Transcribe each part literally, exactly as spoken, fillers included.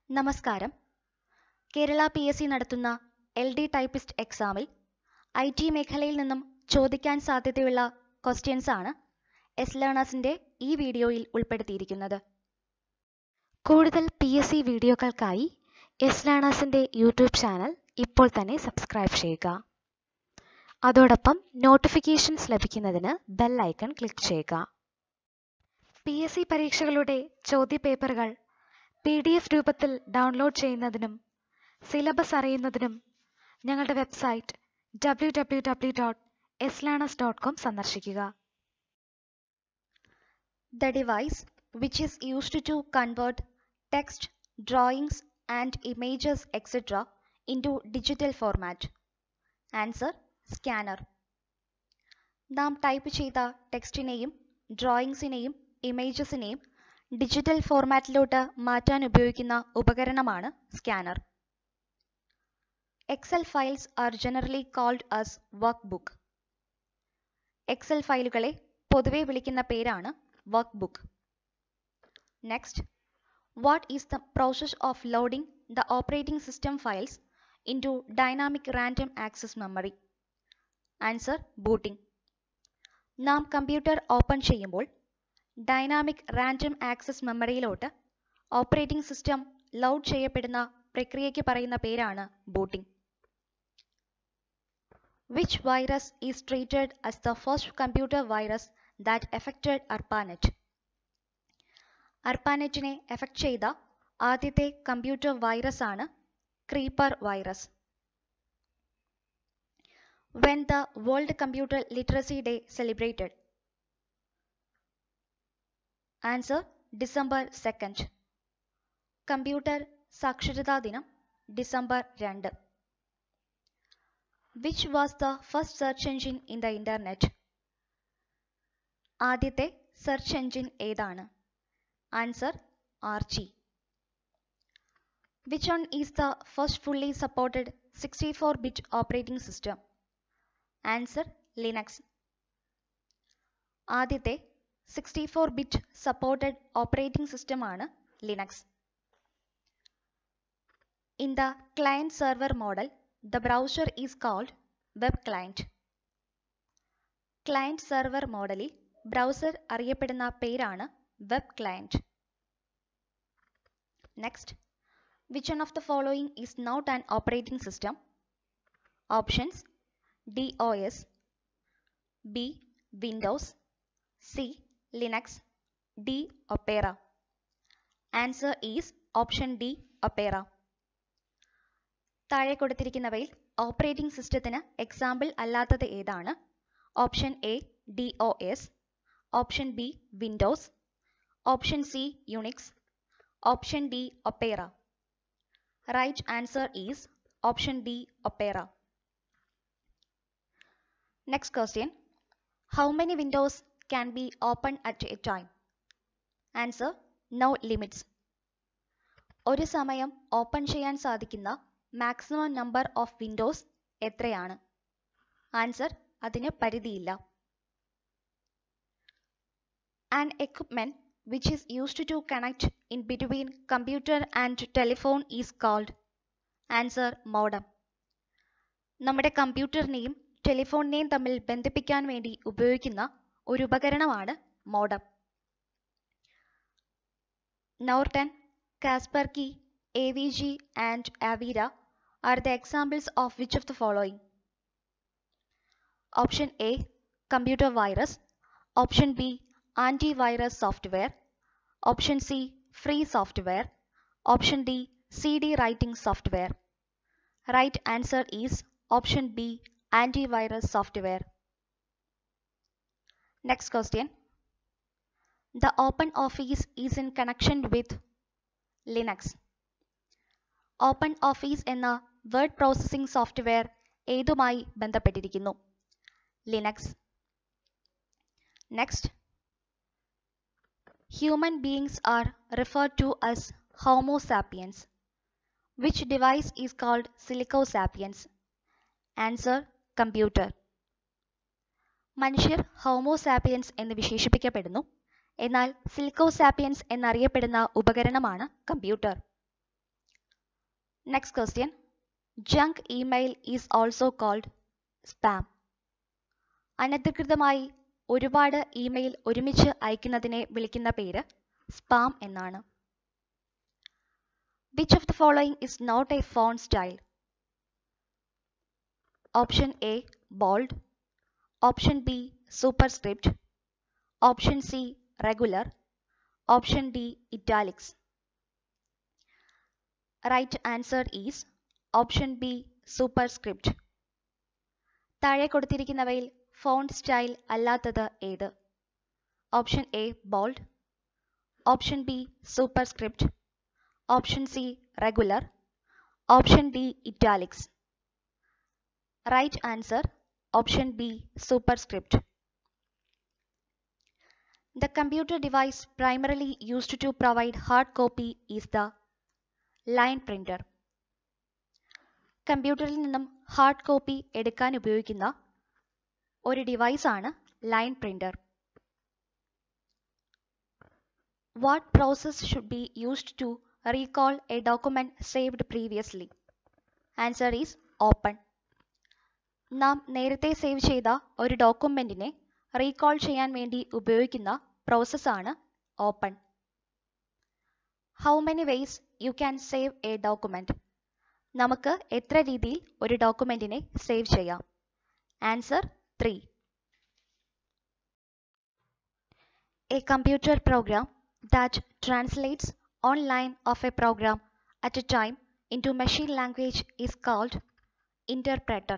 നമസ്കാരം. Kerala P S C നടത്തുന്ന L D typist എക്സാമിൽ ഐ ടി മേഖലയിൽ നിന്നും ചോദിക്കാൻ സാധ്യതയുള്ള ക്വസ്റ്റ്യൻസ് ആണ് എസ് ലേണേഴ്സിൻ്റെ ഈ വീഡിയോയിൽ ഉൾപ്പെടുത്തിയിരിക്കുന്നത്. കൂടുതൽ പി എസ് സി വീഡിയോകൾക്കായി എസ് ലേണേഴ്സിൻ്റെ യൂട്യൂബ് ചാനൽ ഇപ്പോൾ തന്നെ സബ്സ്ക്രൈബ് ചെയ്യുക. അതോടൊപ്പം നോട്ടിഫിക്കേഷൻസ് ലഭിക്കുന്നതിന് ബെൽ ഐക്കൺ ക്ലിക്ക് ചെയ്യുക. പി എസ് സി പരീക്ഷകളുടെ ചോദ്യപേപ്പറുകൾ പി ഡി എഫ് രൂപത്തിൽ ഡൗൺലോഡ് ചെയ്യുന്നതിനും സിലബസ് അറിയുന്നതിനും ഞങ്ങളുടെ website W W W dot S learners dot com സന്ദർശിക്കുക. The device which is used to convert text, drawings and images et cetera into digital format. Answer: scanner. നാം type ചെയ്ത ടെക്സ്റ്റിനെയും ഡ്രോയിങ്സിനെയും ഇമേജസിനെയും ഡിജിറ്റൽ ഫോർമാറ്റിലോട്ട് മാറ്റാൻ ഉപയോഗിക്കുന്ന ഉപകരണമാണ് scanner. Excel files are generally called as work book. എക്സൽ ഫയലുകളെ പൊതുവെ വിളിക്കുന്ന പേരാണ് work book. Next, what is the process of loading the operating system files into dynamic random access memory? Answer: booting. നാം കമ്പ്യൂട്ടർ ഓപ്പൺ ചെയ്യുമ്പോൾ dynamic random access മെമ്മറിയിലോട്ട് operating system load ചെയ്യപ്പെടുന്ന പ്രക്രിയയ്ക്ക് പറയുന്ന പേരാണ് booting. Which virus is treated as the first computer virus that affected ARPANET? ARPANETനെ effect ചെയ്ത ആദ്യത്തെ കമ്പ്യൂട്ടർ വൈറസ് ആണ് creeper virus. When the World Computer Literacy Day celebrated? Answer: December second. Computer സാക്ഷരതാ ദിനം ഡിസംബർ രണ്ട്. Which was the first search engine in the internet? ആദ്യത്തെ search engine ഏതാണ്? Answer: Archie. Which one is the first fully supported sixty-four bit operating system? Answer: Linux. ആദ്യത്തെ sixty-four bit supported operating system ആണ് Linux. In the client server model, the browser is called web client. Client server മോഡലിൽ browser അറിയപ്പെടുന്ന പേരാണ് web client. Next, which one of the following is not an operating system? Options: D O S, B. Windows, C. Linux, D. Opera. Answer is option D. Opera. താഴെ കൊടുത്തിരിക്കുന്നവയിൽ operating സിസ്റ്റത്തിന് example അല്ലാത്തത് ഏതാണ്? Option A D O S, option B Windows, option C Unix, option D Opera. Right answer is option D Opera. Next question: how many windows can be opened at a time? Answer: no limits. ഒരു സമയം open ചെയ്യാൻ സാധിക്കുന്ന maximum number of windows എത്രയാണ്? Answer: അതിന് പരിധിയില്ല. An equipment which is used to connect in between computer and telephone is called? Answer: modem. നമ്മുടെ കമ്പ്യൂട്ടറിനെയും ടെലിഫോണിനെയും തമ്മിൽ ബന്ധിപ്പിക്കാൻ വേണ്ടി ഉപയോഗിക്കുന്ന ഒരു ഉപകരണമാണ് modem. Norton, Kaspersky, A V G and Avira are the examples of which of the following? Option A computer virus, option B anti virus software, option C free software, option D C D writing software. Right answer is option B anti virus software. Next question: the Open Office is in connection with Linux. Open Office എന്ന word processing software ഏതുമായി ബന്ധപ്പെട്ടിരിക്കുന്നു? Linux. Next, human beings are referred to as Homo sapiens. Which device is called Silico sapiens? Answer: computer. മനുഷ്യർ homo sapiens എന്ന് വിശേഷിപ്പിക്കപ്പെടുന്നു. എന്നാൽ silico sapiens എന്നറിയപ്പെടുന്ന ഉപകരണമാണ് computer. Next question. Junk email is also called spam. അനധികൃതമായി ഒരുപാട് email ഒരുമിച്ച് അയക്കുന്നതിനെ വിളിക്കുന്ന പേര് സ്പാം എന്നാണ്. Which of the following is not a font style? Option A bold, Option B superscript, Option C regular, Option D italics. Right answer is Option B superscript. താഴെ കൊടുത്തിരിക്കുന്നവയിൽ font style അല്ലാത്തത് ഏത്? Option A bold, option B superscript, option C regular, option D italics. Right answer option B superscript. The computer device primarily used to provide hard copy is the line printer. കമ്പ്യൂട്ടറിൽ നിന്നും hard copy എടുക്കാൻ ഉപയോഗിക്കുന്ന ഒരു device ആണ് line printer. What process should be used to recall a document saved previously? Answer is open. നാം നേരത്തെ save ചെയ്ത ഒരു ഡോക്യുമെന്റിനെ റീകോൾ ചെയ്യാൻ വേണ്ടി ഉപയോഗിക്കുന്ന പ്രോസസ്സാണ് open. How many ways you can save a document? നമുക്ക് എത്ര രീതിയിൽ ഒരു ഡോക്യുമെന്റിനെ സേവ് ചെയ്യാം? Answer three. A computer program that translates one line of a program at a time into machine language is called interpreter.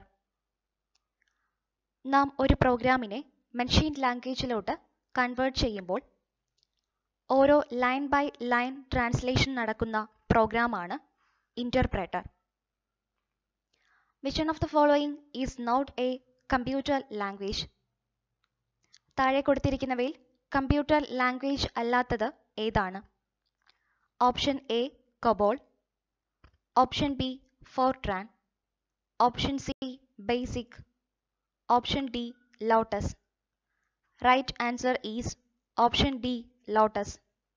നാം ഒരു പ്രോഗ്രാമിനെ machine ലാംഗ്വേജിലോട്ട് convert ചെയ്യുമ്പോൾ ഓരോ ലൈൻ ബൈ ലൈൻ ട്രാൻസ്ലേഷൻ നടക്കുന്ന പ്രോഗ്രാമാണ് interpreter. Which one of the following is not a computer language? താഴെ കൊടുത്തിരിക്കുന്നവയിൽ computer language അല്ലാത്തത് ഏതാണ്? Option A COBOL, option B FORTRAN, option C BASIC, option D Lotus. Right answer is option D Lotus.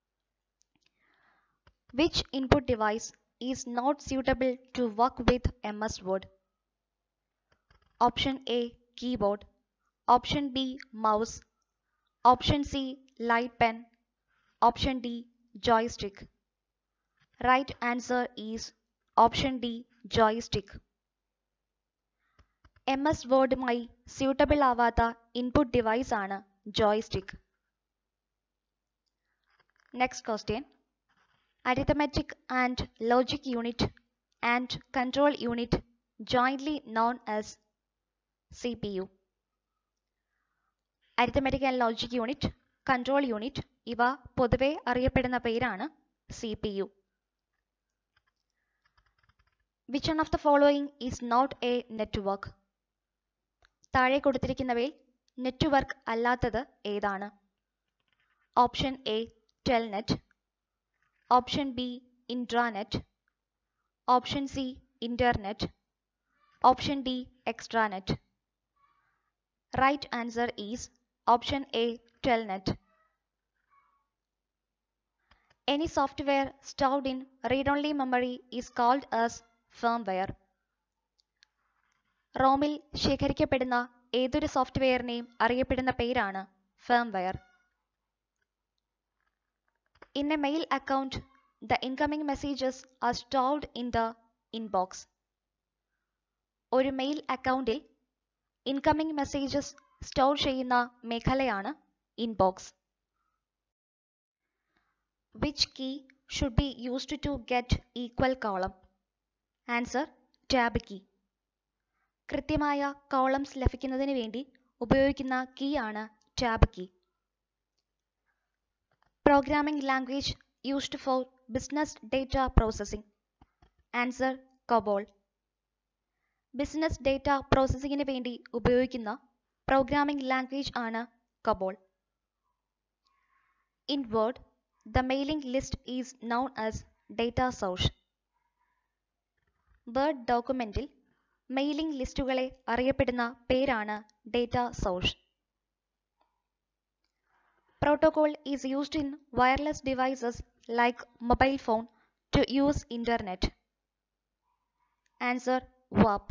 Which input device is not suitable to work with M S Word? Option A keyboard, Option B mouse, Option C light pen, Option D joystick. Right answer is Option D joystick. M S Wordമായി suitable ആവാത്ത input device ആണ് joystick. Next question. Arithmetic and logic unit and control unit jointly known as C P U. Arithmetic and logic unit, control unit ഇവ പൊതുവെ അറിയപ്പെടുന്ന പേരാണ് C P U. Which one of the following is not a network? താഴെ കൊടുത്തിരിക്കുന്നവയിൽ network അല്ലാത്തത് ഏതാണ്? Option A Telnet, option B intranet, option C internet, option D extranet. Right answer is option A Telnet. Any software stored in read-only memory is called as firmware. റോമിൽ ശേഖരിക്കപ്പെടുന്ന ഏതൊരു സോഫ്റ്റ്വെയറിനെയും അറിയപ്പെടുന്ന പേരാണ് firmware. In a mail account, the incoming messages are stored in the inbox. ഒരു mail അക്കൗണ്ടിൽ incoming messages store ചെയ്യുന്ന മേഖലയാണ് inbox. Which key should be used to get equal column? Answer tab key. കൃത്യമായ columns ലഭിക്കുന്നതിന് വേണ്ടി ഉപയോഗിക്കുന്ന key ആണ് tab key. Programming language used for business data processing. Answer COBOL. Business data പ്രോസസ്സിങ്ങിന് വേണ്ടി ഉപയോഗിക്കുന്ന പ്രോഗ്രാമിംഗ് ലാംഗ്വേജ് ആണ് COBOL. In Word, the mailing list is known as data source. Word ഡോക്യുമെന്റിൽ മെയിലിംഗ് ലിസ്റ്റുകളെ അറിയപ്പെടുന്ന പേരാണ് data source. Protocol is used in wireless devices like mobile phone to use internet. Answer വാപ്പ്.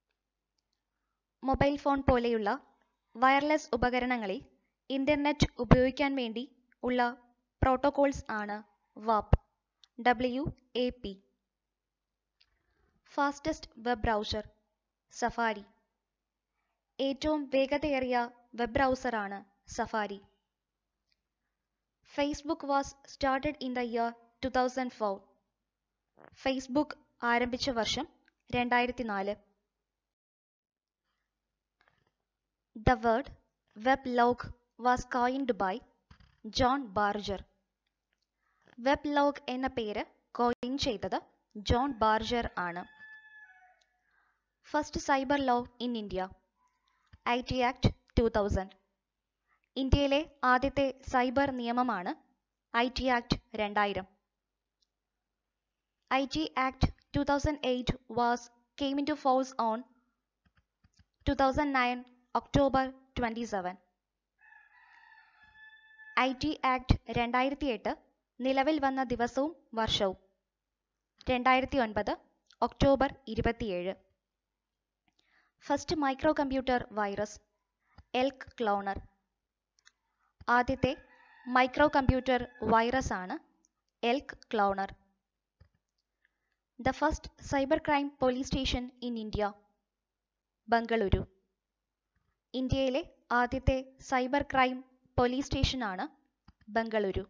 Mobile phone പോലെയുള്ള wireless ഉപകരണങ്ങളിൽ internet ഉപയോഗിക്കാൻ വേണ്ടി ഉള്ള പ്രോട്ടോകോൾസ് ആണ് വാപ്പ്. W A P. Fastest web browser Safari. ഏറ്റവും വേഗതയേറിയ വെബ് ബ്രൗസറാണ് Safari. Facebook was started in the year two thousand four. Facebook ആരംഭിച്ച വർഷം രണ്ടായിരത്തി നാല്. The word weblog was coined by John Barger. Weblog എന്ന പേര് കോയിൻ ചെയ്തത് ജോൺ ബാർജർ ആണ്. First cyber law in India I T act two thousand. ഇന്ത്യയിലെ ആദ്യത്തെ സൈബർ നിയമമാണ് ഐ ടി ആക്ട് രണ്ടായിരം. I T act two thousand eight was came into force on two thousand nine October twenty-seven. I T act രണ്ടായിരത്തി എട്ട് നിലവിൽ വന്ന ദിവസവും വർഷവും രണ്ടായിരത്തി ഒൻപത് ഒക്ടോബർ ഇരുപത്തിയേഴ്. First micro computer virus Elk Cloner. ആദ്യത്തെ മൈക്രോ കമ്പ്യൂട്ടർ വൈറസ് ആണ് Elk Cloner. The first cyber crime police station in India Bengaluru. ഇന്ത്യയിലെ ആദ്യത്തെ സൈബർ ക്രൈം പോലീസ് സ്റ്റേഷനാണ് Bengaluru.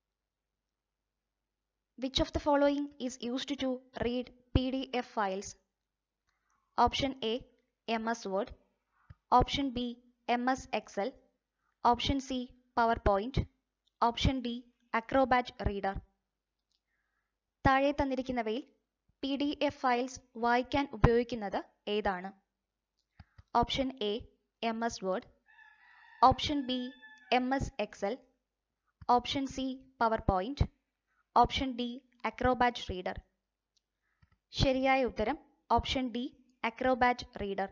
Which of the following is used to read P D F files? Option A M S Word, Option B M S Excel, Option C PowerPoint, Option D Acrobat Reader. താഴെ തന്നിരിക്കുന്നവയിൽ P D F files വായിക്കാൻ ഉപയോഗിക്കുന്നത് ഏതാണ്? Option A M S word, option B M S Excel, option C power point, option D acrobat reader. ശരിയായ ഉത്തരം option D acrobat reader.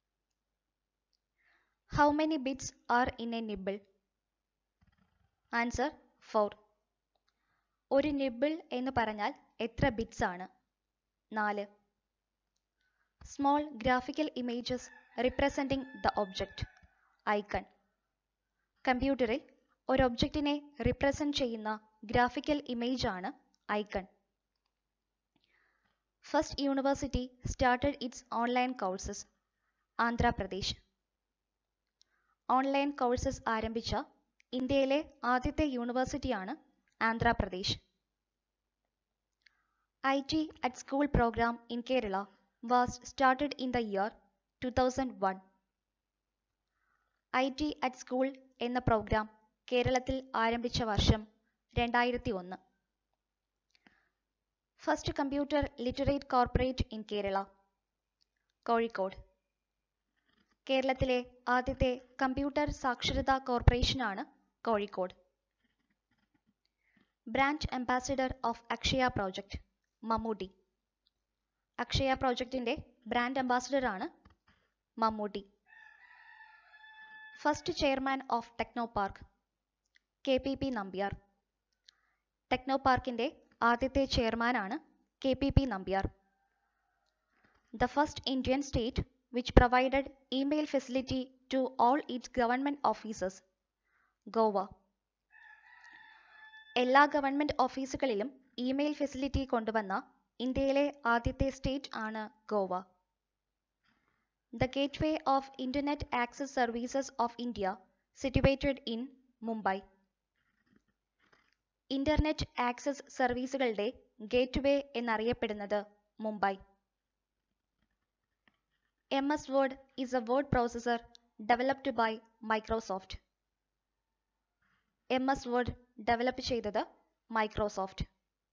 How many bits are in A nibble? Answer four. ഒരു nibble എന്ന് പറഞ്ഞാൽ എത്ര bits ആണ്? നാല്. Small graphical images റിപ്രസെൻറ്റിംഗ് the object icon. കമ്പ്യൂട്ടറിൽ ഒരു ഒബ്ജക്റ്റിനെ റിപ്രസെന്റ് ചെയ്യുന്ന ഗ്രാഫിക്കൽ ഇമേജ് ആണ് icon. First university started its online courses Andhra Pradesh. Online courses ആരംഭിച്ച ഇന്ത്യയിലെ ആദ്യത്തെ യൂണിവേഴ്സിറ്റിയാണ് Andhra Pradesh. I T at school programme in Kerala was started in the year two thousand one. I T at school എന്ന programme കേരളത്തിൽ ആരംഭിച്ച വർഷം രണ്ടായിരത്തി ഒന്ന്. First computer literate corporate in Kerala Kozhikode. കേരളത്തിലെ ആദ്യത്തെ കമ്പ്യൂട്ടർ സാക്ഷരതാ കോർപ്പറേഷനാണ് Kozhikode. Brand ambassador of Akshaya project Mammootty. Akshaya പ്രോജക്റ്റിന്റെ ബ്രാൻഡ് അംബാസിഡർ ആണ് Mammootty. First chairman of techno park K P P Nambiar. Techno പാർക്കിന്റെ ആദ്യത്തെ ചെയർമാനാണ് K P P Nambiar. The first Indian state which provided email facility to all its government offices Goa. എല്ലാ government ഓഫീസുകളിലും email facility കൊണ്ടുവന്ന ഇന്ത്യയിലെ ആദ്യത്തെ സ്റ്റേറ്റ് ആണ് Goa. The gateway of internet access services of India situated in Mumbai. Internet access സർവീസുകളുടെ gateway എന്നറിയപ്പെടുന്നത് Mumbai. M S Word is a word processor developed by Microsoft. M S Word develop ചെയ്തത് Microsoft.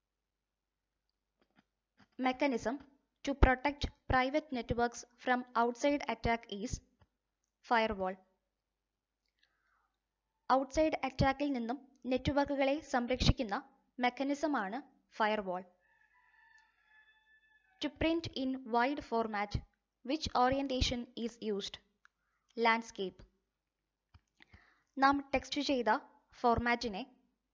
Mechanism to protect private networks from outside attack is firewall. Outside അറ്റാക്കിൽ നിന്നും നെറ്റ്വർക്കുകളെ സംരക്ഷിക്കുന്ന മെക്കാനിസമാണ് firewall. To print in wide format, which orientation is used? Landscape. നാം text ചെയ്ത ഫോർമാറ്റിനെ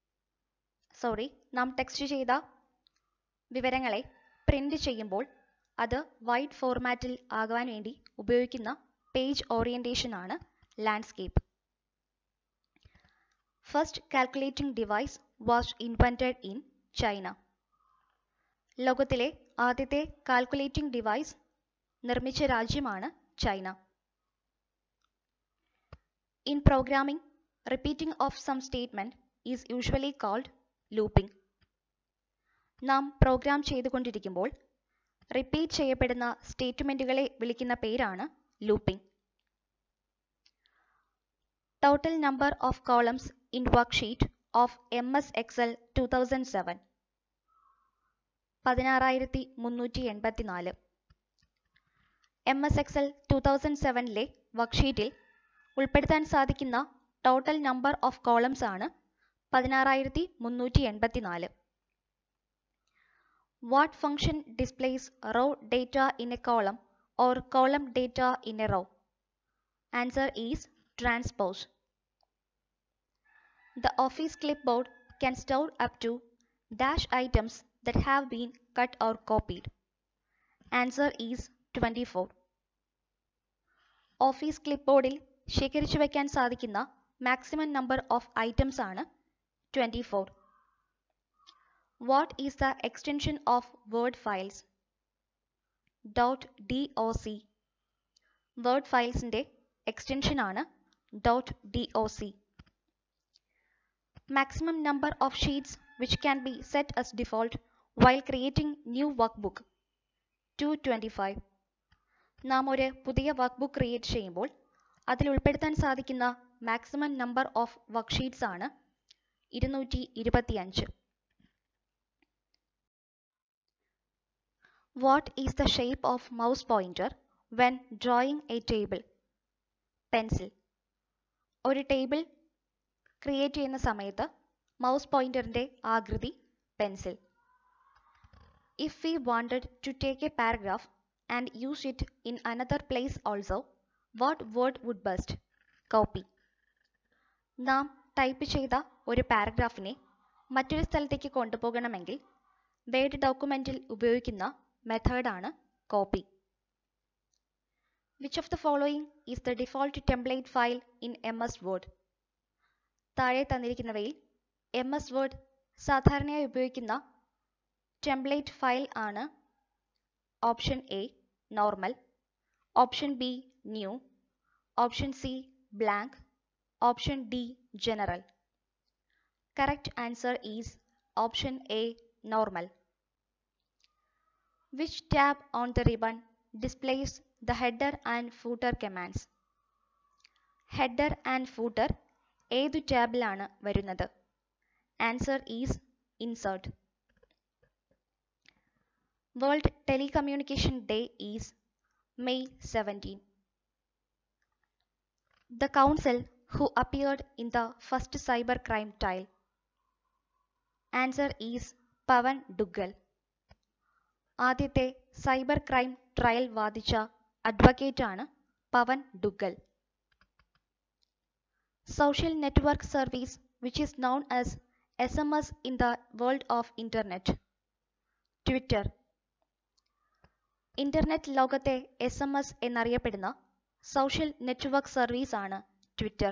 sorry നാം ടെക്സ്റ്റ് ചെയ്ത വിവരങ്ങളെ പ്രിന്റ് ചെയ്യുമ്പോൾ അത് വൈഡ് ഫോർമാറ്റിൽ ആകാൻ വേണ്ടി ഉപയോഗിക്കുന്ന പേജ് ഓറിയന്റേഷൻ ആണ് landscape. First calculating device was invented in China. ലോകത്തിലെ ആദ്യത്തെ കാൽക്കുലേറ്റിംഗ് ഡിവൈസ് നിർമ്മിച്ച രാജ്യമാണ് China. In programming, repeating of some statement is usually called looping. നാം പ്രോഗ്രാം ചെയ്തുകൊണ്ടിരിക്കുമ്പോൾ റിപ്പീറ്റ് ചെയ്യപ്പെടുന്ന സ്റ്റേറ്റ്മെന്റുകളെ വിളിക്കുന്ന പേരാണ് looping. Total number of columns in worksheet of M S Excel two thousand seven. പതിനാറായിരത്തി മുന്നൂറ്റി എൺപത്തിനാല്. M S Excel two thousand സെവനിലെ വർക്ക്ഷീറ്റിൽ ഉൾപ്പെടുത്താൻ സാധിക്കുന്ന ടോട്ടൽ നമ്പർ ഓഫ് കോളംസ് ആണ് പതിനാറായിരത്തി മുന്നൂറ്റി എൺപത്തിനാല്. What function displays row data in a column or column data in a row? Answer is transpose. The office clipboard can store up to dash items that have been cut or copied. Answer is twenty-four. Office ക്ലിപ്ബോർഡിൽ ശേഖരിച്ചു വയ്ക്കാൻ സാധിക്കുന്ന maximum number of items ആണ് twenty-four. What is the extension of Word files? .doc. Word filesന്റെ extension ആണ് .doc. Maximum number of sheets which can be set as default while creating new workbook two twenty-five. നാം ഒരു പുതിയ workbook create ചെയ്യുമ്പോൾ അതിൽ ഉൾപ്പെടുത്താൻ സാധിക്കുന്ന maximum number of worksheets ആണ് ഇരുന്നൂറ്റി ഇരുപത്തിയഞ്ച്. What is the shape of mouse pointer when drawing a table? Pencil. ഒരു ടേബിൾ ക്രിയേറ്റ് ചെയ്യുന്ന സമയത്ത് മൗസ് പോയിന്ററിന്റെ ആകൃതി pencil. If we wanted to take a paragraph and use it in another place also, what word would best? Copy. നാം type ചെയ്ത ഒരു പാരഗ്രാഫിനെ മറ്റൊരു സ്ഥലത്തേക്ക് കൊണ്ടുപോകണമെങ്കിൽ വേർഡ് ഡോക്യുമെന്റിൽ ഉപയോഗിക്കുന്ന മെത്തേഡാണ് copy. Which of the following is the default template file in M S Word? താഴെ തന്നിരിക്കുന്നവയിൽ എം എസ് വേർഡ് സാധാരണയായി ഉപയോഗിക്കുന്ന ടെംപ്ലേറ്റ് ഫയൽ ആണ് option A normal, option B new, option C blank, option D general. Correct answer is option A normal. Which tab on the ribbon displays the header and footer commands? Header and footer ഏതു ടാബിലാണ് വരുന്നത്? Answer is insert. World Telecommunication Day is May seventeen. The counsel who appeared in the first cyber crime trial. Answer is Pavan Duggal. ആദ്യത്തെ cyber crime trial വാദിച്ച advocate ആണ് Pavan Duggal. Social network service which is known as S M S in the world of internet. Twitter. ഇന്റർനെറ്റ് ലോകത്തെ S M S എന്നറിയപ്പെടുന്ന social network service ആണ് Twitter.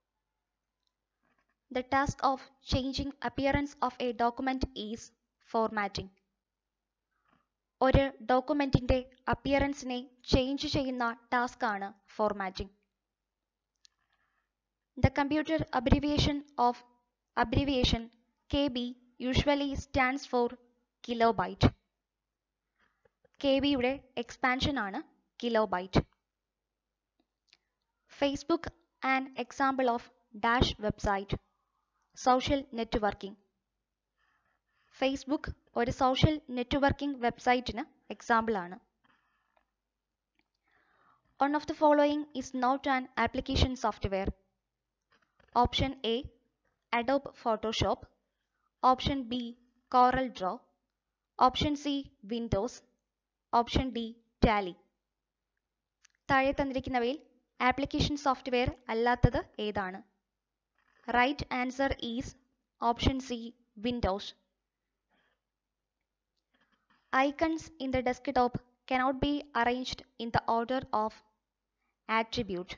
The task of changing appearance of a document is formatting. ഒരു ഡോക്യുമെന്റിന്റെ അപ്പിയറൻസിനെ change ചെയ്യുന്ന task ആണ് formatting. The computer abbreviation of abbreviation K B usually stands for kilobyte. K B യുടെ expansion ആണ് kilobyte. Facebook an example of dash website. Social networking. Facebook ഒരു social networking വെബ്സൈറ്റിന് example ആണ്. One of the following is not an application software. Option A Adobe Photoshop, Option B Corel Draw, Option C Windows, Option D Tally. താഴെ തന്നിരിക്കുന്നവയിൽ application software അല്ലാത്തത് ഏതാണ്? Right answer is option C Windows. Icons in the desktop cannot be arranged in the order of attribute.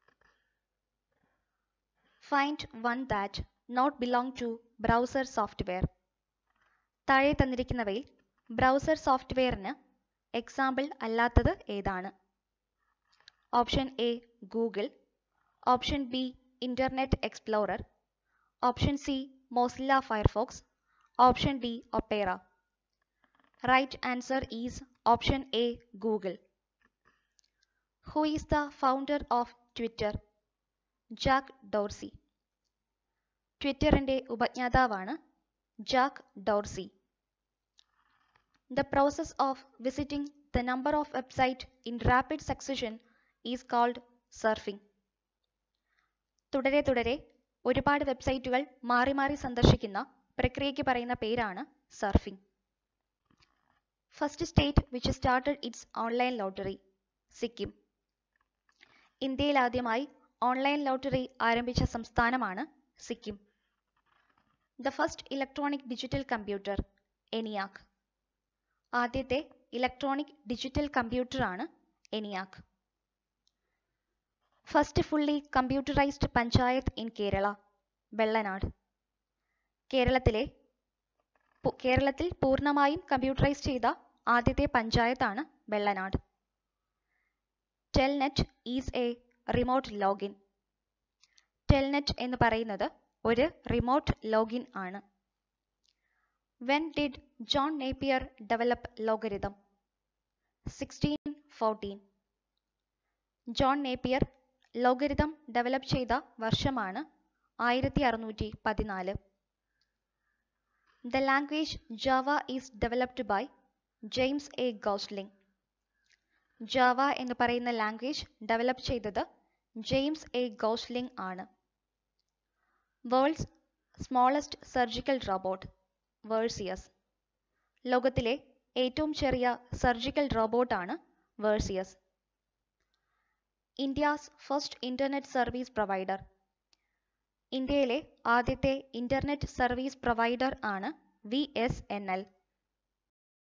Find one that not belong to browser software. താഴെ തന്നിരിക്കുന്നവയിൽ browser സോഫ്റ്റ്വെയറിന് example അല്ലാത്തത് ഏതാണ്? Option A Google, option B Internet Explorer, option C Mozilla Firefox, option D Opera. Right answer is option A Google. Who is the founder of Twitter? Jack Dorsey. ട്വിറ്ററിന്റെ ഉപജ്ഞാതാവാണ് Jack Dorsey. The process of visiting the number of websites in rapid succession is called surfing. തുടരെ തുടരെ ഒരുപാട് വെബ്സൈറ്റുകൾ മാറി മാറി സന്ദർശിക്കുന്ന പ്രക്രിയയ്ക്ക് പറയുന്ന പേരാണ് surfing. First state which started its online lottery, Sikkim. ഇന്ത്യയിൽ ആദ്യമായി ഓൺലൈൻ ലോട്ടറി ആരംഭിച്ച സംസ്ഥാനമാണ് Sikkim. The first electronic digital computer, ENIAC. ആദ്യത്തെ ഇലക്ട്രോണിക് ഡിജിറ്റൽ കമ്പ്യൂട്ടറാണ് ENIAC. First fully computerised panchayat in Kerala, Vellanad. കേരളത്തിലെ കേരളത്തിൽ പൂർണ്ണമായും കമ്പ്യൂട്ടറൈസ് ചെയ്ത ആദ്യത്തെ പഞ്ചായത്താണ് Vellanad. Telnet is a remote login. Telnet എന്ന് പറയുന്നത് ഒരു റിമോട്ട് ലോഗിൻ ആണ്. When did John Napier develop logarithm? Sixteen fourteen. John Napier logarithm develop ചെയ്ത വർഷമാണ് ആയിരത്തി അറുന്നൂറ്റി പതിനാല്. The language Java is developed by James A. Gosling. Java എന്ന് പറയുന്ന ലാംഗ്വേജ് ഡെവലപ്പ് ചെയ്തത് ജെയിംസ് എ ഗോസ്ലിംഗ് ആണ്. World's smallest surgical robot, Versius. ലോകത്തിലെ ഏറ്റവും ചെറിയ സർജിക്കൽ റോബോട്ടാണ് Versius. India's first internet service provider. ഇന്ത്യയിലെ ആദ്യത്തെ ഇന്റർനെറ്റ് സർവീസ് പ്രൊവൈഡർ ആണ് വി എസ് എൻ എൽ.